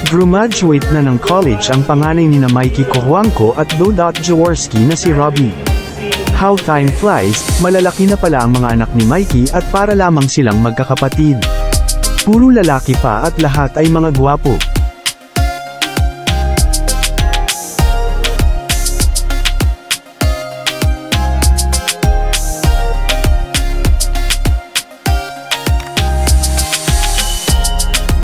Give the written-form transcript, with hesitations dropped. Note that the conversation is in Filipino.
Grumaduate na ng college ang panganay nina Mikee Cojuangco at Dodot Jaworski na si Robbie. How time flies, malalaki na pala ang mga anak ni Mikee at para lamang silang magkakapatid. Puro lalaki pa at lahat ay mga gwapo.